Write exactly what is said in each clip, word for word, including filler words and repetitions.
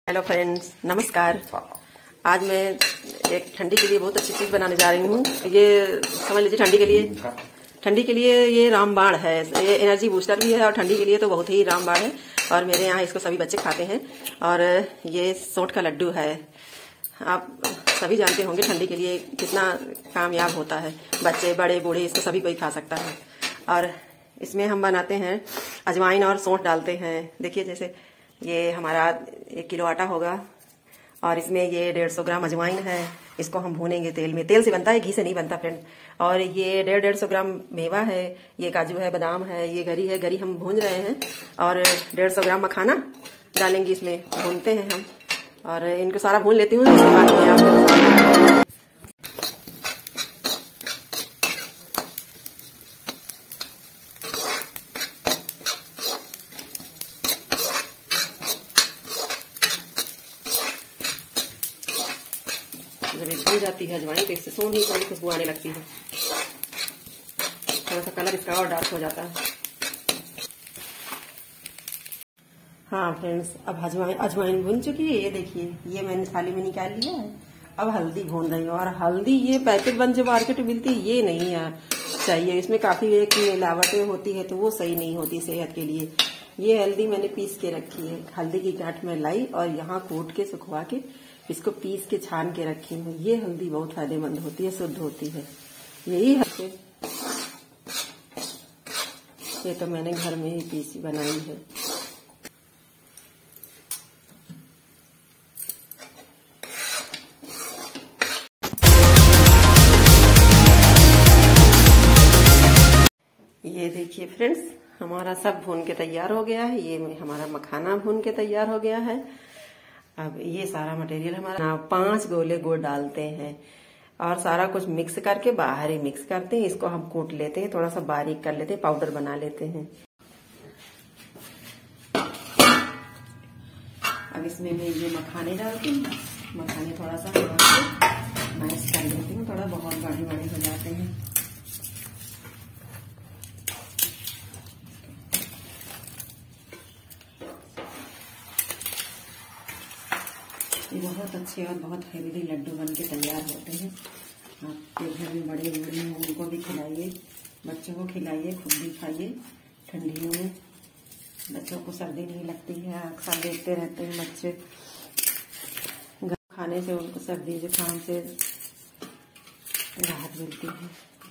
Hello friends, नमस्कार। आज मैं एक ठंडी के लिए बहुत अच्छी चीज बनाने जा रही हूँ। ये समझ लीजिए ठंडी के लिए ठंडी के लिए ये रामबाण है। ये एनर्जी बूस्टर भी है और ठंडी के लिए तो बहुत ही रामबाण है। और मेरे यहाँ इसको सभी बच्चे खाते हैं। और ये सौंठ का लड्डू है। आप सभी जानते होंगे ठंडी के लिए कितना कामयाब होता है। बच्चे बड़े बूढ़े इसको सभी कोई खा सकता है। और इसमें हम बनाते हैं अजवाइन और सौंठ डालते हैं। देखिए जैसे ये हमारा एक किलो आटा होगा और इसमें ये डेढ़ सौ ग्राम अजवाइन है। इसको हम भूनेंगे तेल में। तेल से बनता है, घी से नहीं बनता फ्रेंड। और ये डेढ़ डेढ़ सौ ग्राम मेवा है। ये काजू है, बादाम है, ये गरी है। गरी हम भून रहे हैं। और डेढ़ सौ ग्राम मखाना डालेंगे इसमें। भूनते हैं हम और इनको सारा भून लेती हूँ। इसके बाद में आप जब ये भून जाती है अजवाइन तो इससे सोनी सोनी खुशबू आने लगती है। थोड़ा सा कलर इसका और डार्क हो जाता है। हाँ फ्रेंड्स, अब अजवाइन अजवाइन भून चुकी है। ये देखिए, ये मैंने थाली में निकाल लिया है। अब हल्दी भून रही हूँ। और हल्दी ये पैकेट बंद जो मार्केट में मिलती है ये नहीं है चाहिए। इसमें काफी एक मिलावटें होती है तो वो सही नहीं होती सेहत के लिए। ये हल्दी मैंने पीस के रखी है। हल्दी की गांठ में लाई और यहाँ कूट के सुखवा के इसको पीस के छान के रखी हूँ। ये हल्दी बहुत फायदेमंद होती है, शुद्ध होती है। यही है, ये तो मैंने घर में ही पीसी बनाई है। ये देखिए फ्रेंड्स, हमारा सब भून के तैयार हो गया है। ये हमारा मखाना भून के तैयार हो गया है। अब ये सारा मटेरियल हमारा पांच गोले गुड़ डालते हैं और सारा कुछ मिक्स करके बाहर ही मिक्स करते हैं। इसको हम कूट लेते हैं, थोड़ा सा बारीक कर लेते हैं, पाउडर बना लेते हैं। अब इसमें मैं ये मखाने डालती हूँ। मखाने थोड़ा सा मैश कर लेती हूँ। थोड़ा बहुत बड़े बड़े हो जाते हैं। ये बहुत अच्छे और बहुत हेल्दी लड्डू बन के तैयार होते हैं। आपके घर में बड़े बूढ़े हैं उनको भी खिलाइए, बच्चों को खिलाइए, खुद भी खाइए। ठंडियों में बच्चों को सर्दी नहीं लगती है। अक्सर देखते रहते हैं बच्चे खाने से उनको सर्दी जुकाम से राहत मिलती है।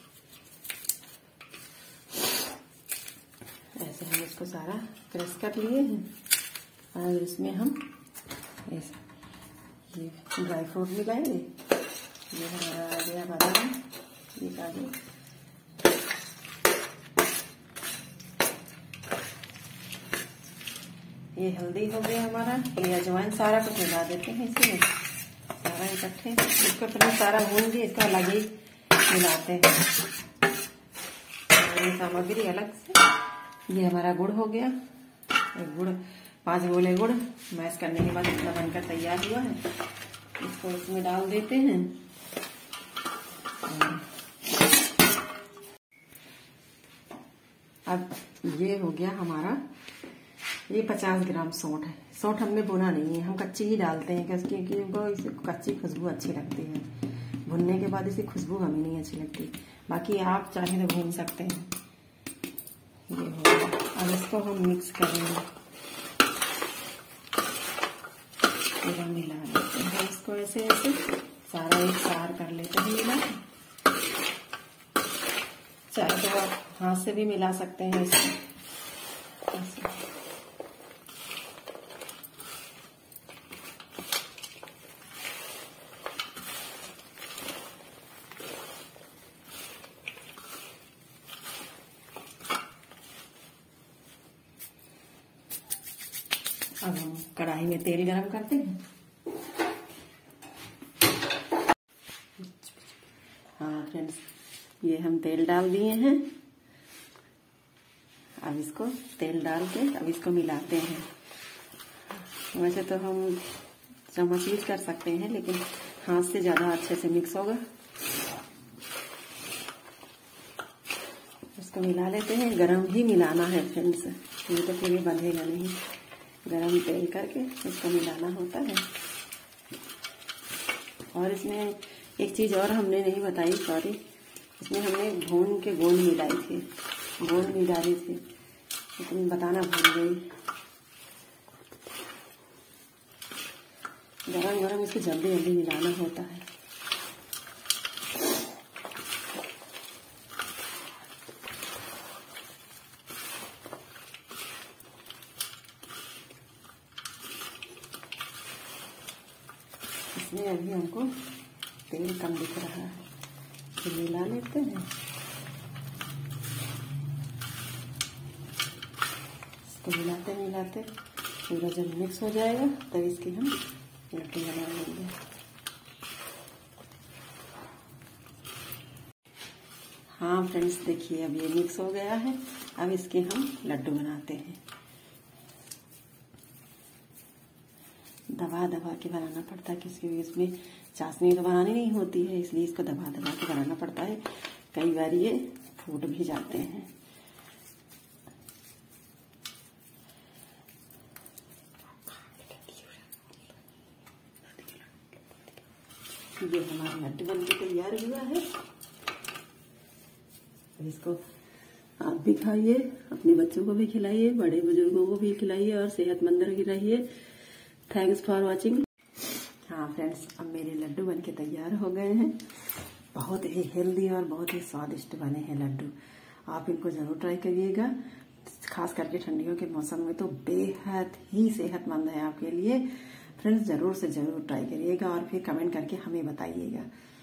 ऐसे हम इसको सारा क्रश कर लिए हैं और इसमें हम ऐसा ये ड्राई फ्रूट मिलाएंगे। ये हमारा आ गया बादाम, ये काजू, ये हल्दी हो गया हमारा। ये अजवाइन सारा कुछ मिला देते हैं इसमें सारा इकट्ठे। इसको पहले सारा भून के इसका अलग ही मिलाते हैं। ये सामग्री अलग से। ये हमारा गुड़ हो गया। एक गुड़ पांच गोले गुड़ मैश करने के बाद इतना बनकर तैयार हुआ है। इसको इसमें डाल देते हैं। अब ये हो गया हमारा। ये पचास ग्राम सौंठ है। सौंठ हमने भुना नहीं है, हम कच्ची ही डालते हैं क्योंकि उनको इसे कच्ची खुशबू अच्छी लगती है। भुनने के बाद इसे खुशबू हमें नहीं अच्छी लगती। बाकी आप चाहे तो भून सकते हैं। ये हो गया। अब इसको हम मिक्स करेंगे। मिला लेते हैं इसको ऐसे ऐसे सारा एक सार कर लेते हैं मिला। चाहे तो आप हाथ से भी मिला सकते हैं इसको ऐसे। अब हम कढ़ाई में तेल गरम करते हैं। हाँ फ्रेंड्स, ये हम तेल डाल दिए हैं। अब इसको तेल डाल के अब इसको मिलाते हैं। वैसे तो हम चम्मच यूज कर सकते हैं लेकिन हाथ से ज्यादा अच्छे से मिक्स होगा। इसको मिला लेते हैं। गरम ही मिलाना है फ्रेंड्स, ये तो फिर भी बंधेगा नहीं। गरम तेल करके इसको मिलाना होता है। और इसमें एक चीज़ और हमने नहीं बताई, सॉरी, इसमें हमने भून के गोंद मिलाई थी, गोंद भी डाली थी, लेकिन बताना भूल गई। गरम गरम इसको जल्दी जल्दी मिलाना होता है। इसमें अभी हमको तेल कम दिख रहा है, तो मिला लेते हैं। इसको मिलाते मिलाते पूरा जब मिक्स हो जाएगा तब इसकी हम लड्डू बना लेंगे। हाँ फ्रेंड्स, देखिए अब ये मिक्स हो गया है। अब इसके हम लड्डू बनाते हैं। दबा दबा के बनाना पड़ता है, क्योंकि इसमें चाशनी तो बनानी नहीं होती है, इसलिए इसको दबा दबा के बनाना पड़ता है। कई बार ये फूट भी जाते हैं। ये हमारा लड्डू बन के तैयार हुआ है। इसको आप भी खाइए, अपने बच्चों को भी खिलाइए, बड़े बुजुर्गों को भी खिलाइए और सेहतमंद रहिए। Thanks for watching. हाँ फ्रेंड्स, अब मेरे लड्डू बनके तैयार हो गए हैं। बहुत ही हेल्दी और बहुत ही स्वादिष्ट बने हैं लड्डू। आप इनको जरूर ट्राई करिएगा, खास करके ठंडियों के मौसम में तो बेहद ही सेहतमंद है आपके लिए। फ्रेंड्स, जरूर से जरूर ट्राई करिएगा और फिर कमेंट करके हमें बताइएगा।